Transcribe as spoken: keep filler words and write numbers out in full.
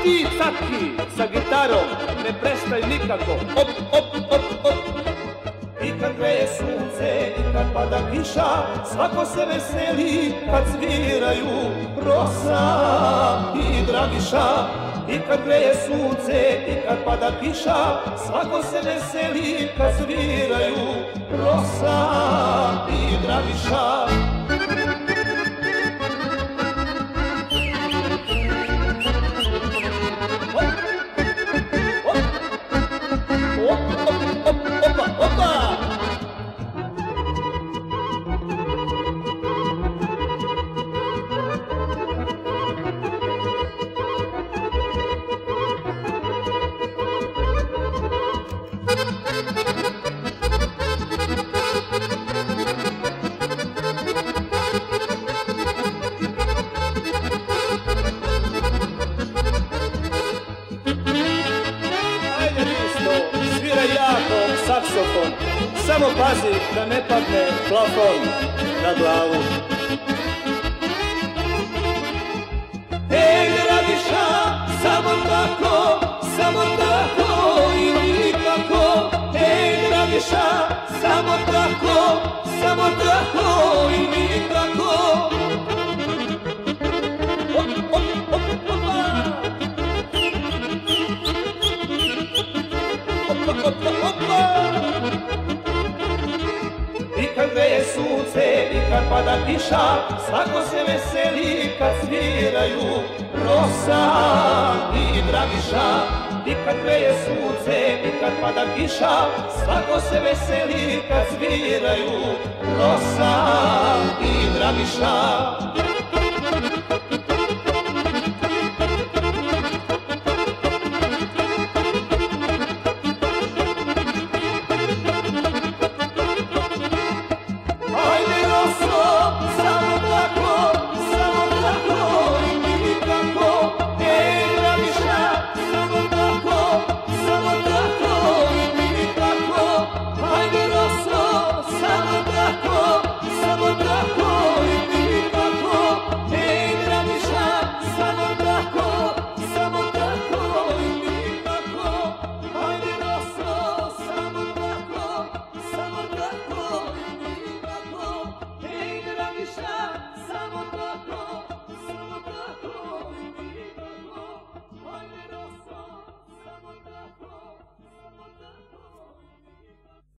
ti catki sa gitarom ne prestaj nikako. Op, op, op, op. I kad greje sunce i kad pada kiša, svako se veseli kad sviraju Rosa i Dragiša. I kad greje sunce i kad pada kiša, svako se veseli kad sviraju Rosa i Dragiša. Saksofon, samo pazi da ne padne plafon na glavu. Ej, Dragiša, samo tako, samo tako i nikako. Ej, Dragiša, samo tako, samo tako i nikako. Op, op, op, opa! Op, op, op, opa! I kad greje sunce i kad pada kiša, svako se veseli kad sviraju Rosa i Dragiša. I kad greje sunce i kad pada kiša, svako se veseli kad sviraju Rosa i Dragiša. Samo tako, samo tako.